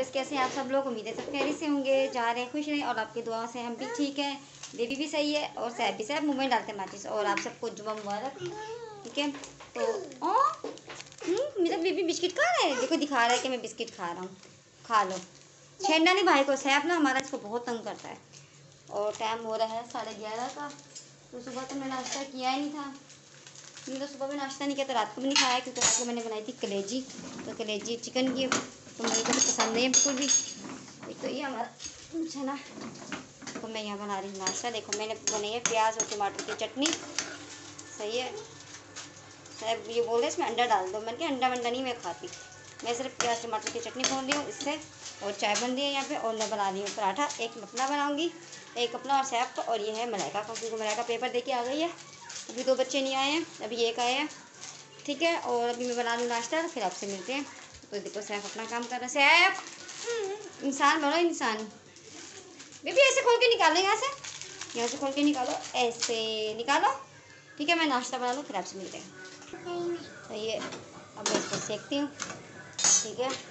Viewers, कैसे हैं आप सब लोग? उम्मीद है सब खैरियत से होंगे, जा रहे हैं खुश रहें और आपकी दुआओं से हम भी ठीक है। बेबी भी सही है और सैफ भी, सैफ मुँह में डालते माचिस। और आप सबको जुम्मा मुबारक। ठीक है, तो मेरा बेबी बिस्किट खा रहा है, देखो दिखा रहा है कि मैं बिस्किट खा रहा हूँ, खा लो। छेड़ना नहीं भाई को, सैफ ना हमारा इसको बहुत तंग करता है। और टाइम हो रहा है 11:30 का। तो सुबह तो मैं नाश्ता किया ही नहीं था, मैंने तो सुबह में नाश्ता नहीं किया, तो रात को भी नहीं खाया, क्योंकि रात को मैंने बनाई थी कलेजी। तो कलेजी चिकन की तो मुझे तो पसंद नहीं है बिल्कुल भी। एक तो ये हमारा चना, तो मैं यहाँ बना रही हूँ नाश्ता। देखो मैंने बनाई है प्याज और टमाटर की चटनी, सही है। सब ये बोल रहे इसमें अंडा डाल दो, मैंने कहा अंडा वंडा नहीं मैं खाती, मैं सिर्फ प्याज टमाटर की चटनी खोल रही हूँ इससे। और चाय बन रही है यहाँ पे, और मैं बना रही हूँ पराठा। एक अपना बनाऊँगी, एक अपना और सैफ का, और ये है मलाइका का, क्योंकि मलाइका पेपर दे के आ गई है। अभी 2 बच्चे नहीं आए हैं, अभी एक आए हैं। ठीक है, और अभी मैं बना लूँ नाश्ता, फिर आपसे मिलते हैं। तो देखो सैफ अपना काम कर रहा है। सैफ इंसान बनो, इंसान। बेबी ऐसे खोल के निकालो, यहाँ से खोल के निकालो, ऐसे निकालो। ठीक है, मैं नाश्ता बना लूँ, फिर आपसे मिलते हैं। सही है, अब मैं इसको सेकती हूँ। ठीक है,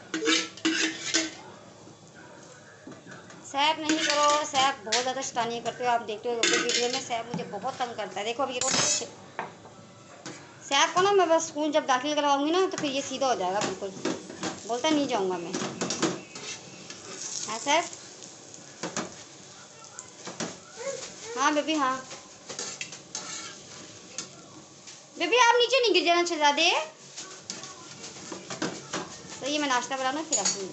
सैफ नहीं करो, सैफ बहुत ज़्यादा शैतानी करते हो, आप देखते हो वीडियो में। सैफ मुझे बहुत तंग करता है। देखो अभी सैफ को ना मैं बस स्कूल जब दाखिल करवाऊंगी ना, तो फिर ये सीधा हो जाएगा बिल्कुल, बोलता नहीं जाऊंगा मैं। हाँ सैफ, हाँ बेबी, हाँ बेबी, आप नीचे नहीं गिर जाना शहजादे। तो ये मैं नाश्ता बनाना, फिर आपको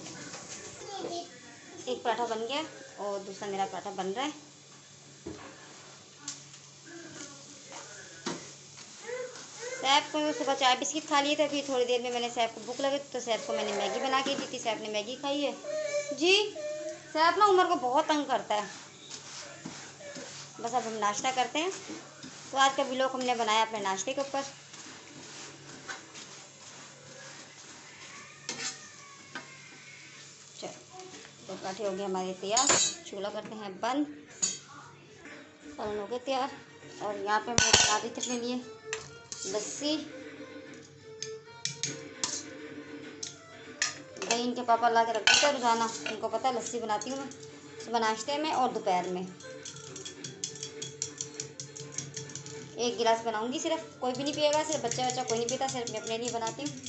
एक पराठा बन गया और दूसरा मेरा पराठा बन रहा है। सैफ को सुबह चाय बिस्किट खा लिए थे, फिर थोड़ी देर में मैंने सैफ को भूख लगी तो सैफ को मैंने मैगी बना के दी थी, सैफ ने मैगी खाई है जी। सैफ ना उमर को बहुत तंग करता है। बस अब हम नाश्ता करते हैं। तो आज का व्लॉग हमने बनाया अपने नाश्ते के ऊपर। चलो, तो पराठे हो गए हमारे तैयार, चूल्हा करते हैं बंद। सालन हो गए तैयार। और यहाँ पे मैं बना दी थी अपने लिए लस्सी। दही इनके पापा ला के रख देते हैं रोज़ाना, उनको पता है लस्सी बनाती हूँ मैं सुबह नाश्ते में और दोपहर में। 1 गिलास बनाऊंगी, सिर्फ कोई भी नहीं पिएगा, सिर्फ बच्चा कोई नहीं पीता, सिर्फ मैं अपने लिए बनाती हूँ।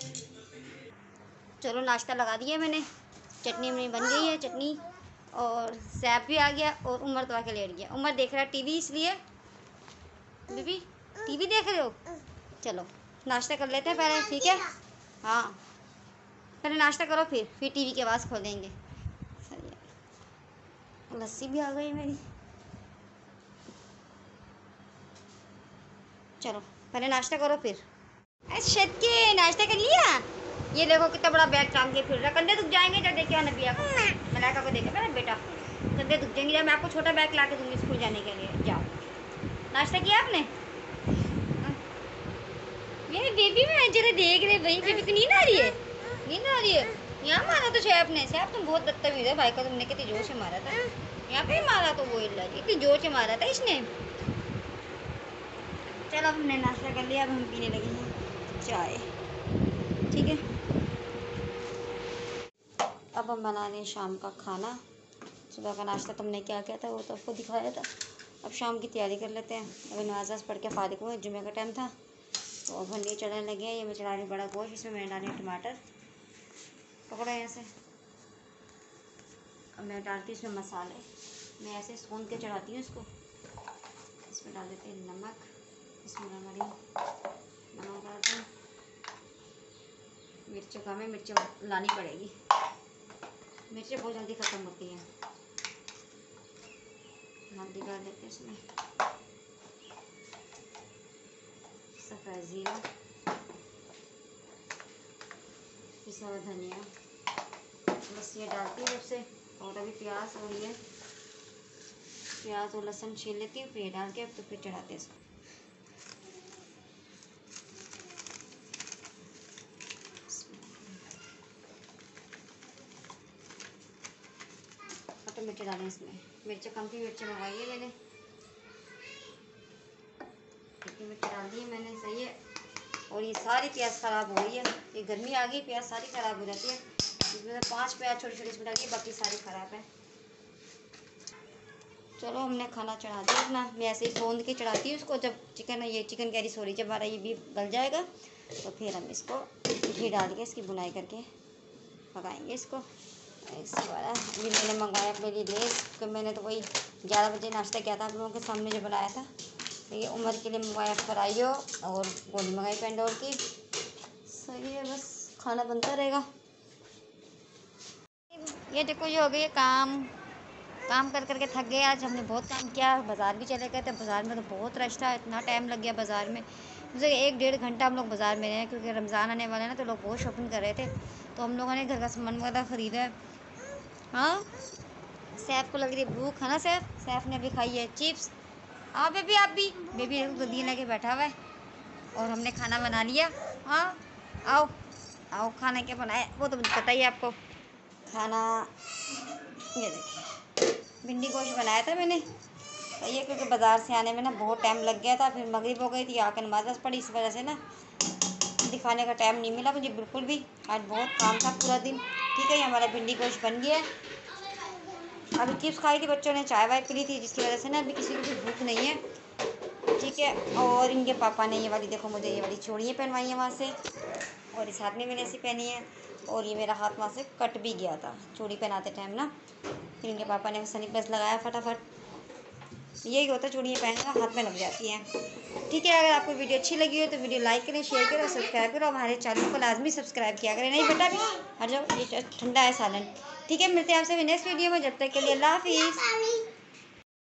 चलो नाश्ता लगा दिया मैंने, चटनी मेरी बन गई है चटनी। और सैफ भी आ गया और उमर तो आके लेट गया। उमर देख रहा है टीवी, इसलिए बेबी टीवी देख रहे हो। चलो नाश्ता कर लेते हैं पहले, ठीक है। हाँ पहले नाश्ता करो, फिर टीवी की आवाज़ खोलेंगे। सही है, लस्सी भी आ गई मेरी। चलो पहले नाश्ता करो फिर। अच्छा के नाश्ता कर लिया। ये देखो कितना बड़ा बैग टांग के फिर रहा, कंधे दुख जाएंगे जब देखे नबिया को, मलाइका को देखे मेरा बेटा, कंधे दुख जाएंगे। जब मैं आपको छोटा बैग ला के दूँगी स्कूल जाने के लिए। जाओ, नाश्ता किया आपने? मेरे बेबी में जरा देख रहे भाई, बेबी को नींद आ रही है, नींद आ रही है। यहाँ मारा तो सैफ ने, सैफ तुम बहुत बदतमीज है भाई को, तुमने कितनी जोर से मारा था। यहाँ पे मारा तो वो इल्ला जी, इतनी जोर से मारा था इसने। चलो हमने नाश्ता कर लिया, अब हम पीने लगे हैं चाय। ठीक है, अब हम बना रहे हैं शाम का खाना। सुबह का नाश्ता तुमने क्या किया था वो तो आपको दिखाया था। अब शाम की तैयारी कर लेते हैं। अभी नमाज़ पढ़ के फारिग हुए, जुमे का टाइम था, तो अब हंडी चढ़ाने लगे हैं। ये मैं चढ़ा रही हूँ बड़ा गोश्त, इसमें मैंने डाले टमाटर, पकड़ो यहाँ से। अब मैं डालती हूँ इसमें मसाले, मैं ऐसे सून के चढ़ाती हूँ इसको। इसमें डाल देते हैं नमक, इसमें हमारी नमक डालते हैं। मिर्च कम है, मिर्च लानी पड़ेगी, मिर्चें बहुत जल्दी ख़त्म होती हैं। हल्दी डाल देते हैं इसमें, सफ़ेद ज़ीरा, पिसा हुआ धनिया, बस ये डालती हूँ सबसे। और अभी प्याज और ये प्याज और लहसुन छील लेती हूँ, फिर डाल के तो फिर चढ़ाते हैं इसको। तो मिर्च डालें इसमें, मिर्च कम थी, मिर्च मंगाई है मैंने, इतनी मिर्च डाल दी है मैंने, सही है। और ये सारी प्याज ख़राब हो गई है, ये गर्मी आ गई, प्याज सारी ख़राब हो जाती है। इसमें 5 प्याज छोटे छोटे इसमें डालिए, बाकी सारे ख़राब हैं। चलो हमने खाना चढ़ा दिया अपना। मैं ऐसे ही सोंध के चढ़ाती हूँ उसको। जब चिकन कैरी सॉरी जब हमारा ये भी गल जाएगा तो फिर हम इसको घी डाल के इसकी बुनाई करके पकाएंगे इसको। इसके बाद ये मैंने मंगाया अपने लिए लेस, क्योंकि मैंने तो वही 11 बजे नाश्ता किया था आप लोगों के सामने जो बनाया था। तो ये उम्र के लिए मंगाया फ्राइयो और गोली मंगाई पेंडोर की। सही है, बस खाना बनता रहेगा। ये देखो ये हो गई काम कर कर के थक गए। आज हमने बहुत काम किया, बाज़ार भी चले गए थे। बाज़ार में तो बहुत रश था, इतना टाइम लग गया बाज़ार में। जैसे 1-1.5 घंटा हम लोग बाज़ार में रहे, क्योंकि रमज़ान आने वाला है ना, तो लोग बहुत शॉपिंग कर रहे थे। तो हम लोगों ने घर का सामान वगैरह ख़रीदा है। हाँ, सैफ को लग रही है भूख, है ना सैफ ने अभी खाई है चिप्स। आओ बेबी, आप भी। बेबी गद्दी लेके बैठा हुआ है और हमने खाना बना लिया। हाँ आओ आओ, खाना क्या बनाया वो तो पता ही है आपको। खाना ये देखिए, भिंडी गोश्त बनाया था मैंने। तो ये क्योंकि बाज़ार से आने में ना बहुत टाइम लग गया था, फिर मगरिब हो गई थी, आकर नमाज़ पढ़ी, इस वजह से ना दिखाने का टाइम नहीं मिला मुझे बिल्कुल भी। आज बहुत काम था पूरा दिन। ठीक है, ये हमारा भिंडी गोश्त बन गया है। अभी चिप्स खाई थी बच्चों ने, चाय वाय पी ली थी, जिसकी वजह से ना अभी किसी को भी भूख नहीं है। ठीक है, और इनके पापा ने ये वाली देखो मुझे ये वाली चूड़ियाँ पहनवाई हैं वहाँ से, और इस हाथ में मैंने ऐसी पहनी है। और ये मेरा हाथ वहाँ से कट भी गया था चूड़ी पहनाते टाइम ना, फिर इनके पापा ने सनी प्लस लगाया फटाफट। यही होता है, चूड़ियाँ पहनना हाथ में लग जाती हैं। ठीक है, अगर आपको वीडियो अच्छी लगी हो तो वीडियो लाइक करें, शेयर करें और सब्सक्राइब करो। हमारे चैनल को लाजमी सब्सक्राइब किया करें। नहीं बेटा भी हट जाओ, ये ठंडा है सालन। ठीक है, मिलते हैं आपसे नेक्स्ट वीडियो में। जब तक के लिए अल्लाह हाफिज़।